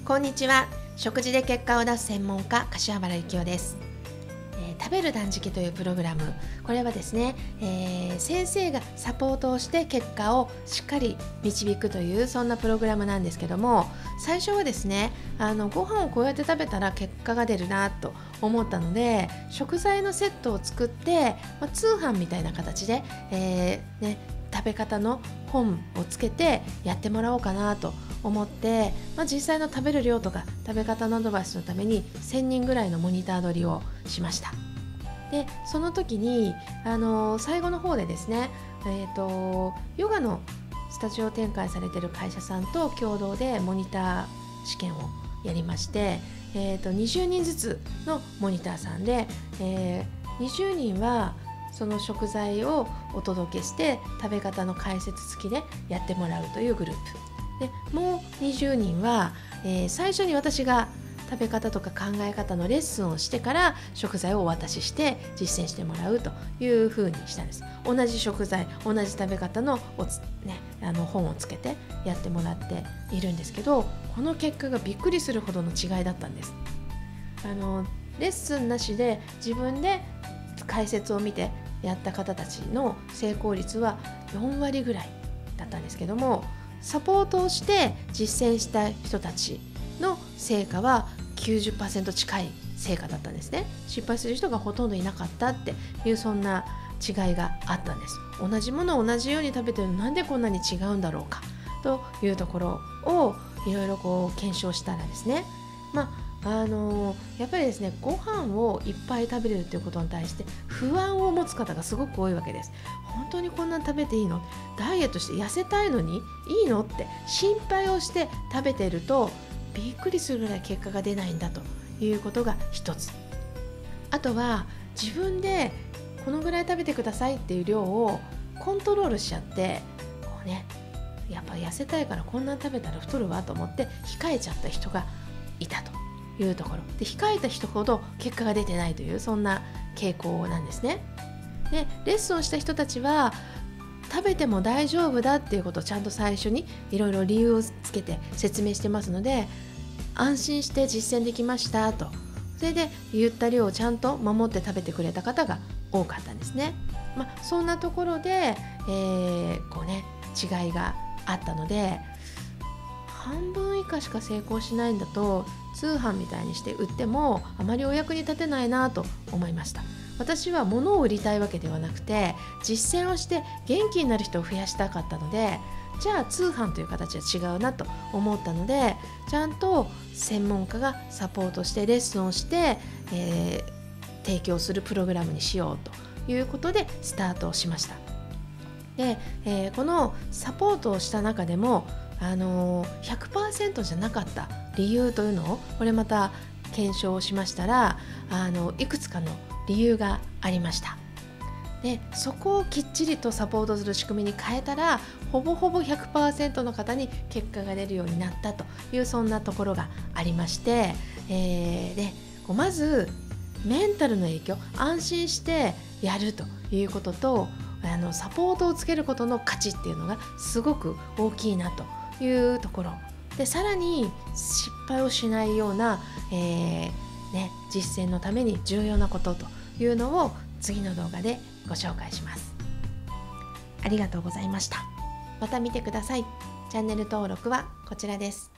こんにちは。食事で結果を出す専門家、柏原幸男です。食べる断食というプログラム、これはですね、先生がサポートをして結果をしっかり導くというそんなプログラムなんですけども、最初はですね、ご飯をこうやって食べたら結果が出るなと思ったので、食材のセットを作って、通販みたいな形で、食べ方の本をつけてやってもらおうかなと思って、実際の食べる量とか食べ方のアドバイスのために1000人ぐらいのモニター取りをしました。でその時に最後の方でですね、ヨガのスタジオ展開されている会社さんと共同でモニター試験をやりまして、20人ずつのモニターさんで、20人はその食材をお届けして食べ方の解説付きでやってもらうというグループで、もう20人は、最初に私が食べ方とか考え方のレッスンをしてから食材をお渡しして実践してもらうという風にしたんです。同じ食材、同じ食べ方の本をつけてやってもらっているんですけど、この結果がびっくりするほどの違いだったんです。レッスンなしで自分で解説を見てやった方たちの成功率は4割ぐらいだったんですけども、サポートをして実践した人たちの成果は 90% 近い成果だったんですね。失敗する人がほとんどいなかったっていう、そんな違いがあったんです。同じものを同じように食べてるのになんでこんなに違うんだろうかというところをいろいろ検証したらですね、やっぱりですね、ご飯をいっぱい食べれるということに対して不安を持つ方がすごく多いわけです。本当にこんなに食べていいの？ダイエットして痩せたいのにいいのって心配をして食べているとびっくりするぐらい結果が出ないんだということが一つ。あとは自分でこのぐらい食べてくださいっていう量をコントロールしちゃって、やっぱ痩せたいからこんなに食べたら太るわと思って控えちゃった人がいたというところで、控えた人ほど結果が出てないという、そんな傾向なんですね。でレッスンをした人たちは食べても大丈夫だっていうことをちゃんと最初にいろいろ理由をつけて説明してますので、安心して実践できましたと、それで言った量をちゃんと守って食べてくれた方が多かったんですね。そんなところで、違いがあったので、半分以下しか成功しないんだと通販みたいにして売ってもあまりお役に立てないなと思いました。私は物を売りたいわけではなくて、実践をして元気になる人を増やしたかったので、じゃあ通販という形は違うなと思ったので、ちゃんと専門家がサポートしてレッスンをして、提供するプログラムにしようということでスタートをしました。で、このサポートをした中でも100% じゃなかった理由というのをこれまた検証しましたら、いくつかの理由がありました。でそこをきっちりとサポートする仕組みに変えたら、ほぼほぼ 100% の方に結果が出るようになったという、そんなところがありまして、まずメンタルの影響、安心してやるということと、サポートをつけることの価値っていうのがすごく大きいなというところで、さらに失敗をしないような、実践のために重要なことというのを次の動画でご紹介します。ありがとうございました。また見てください。チャンネル登録はこちらです。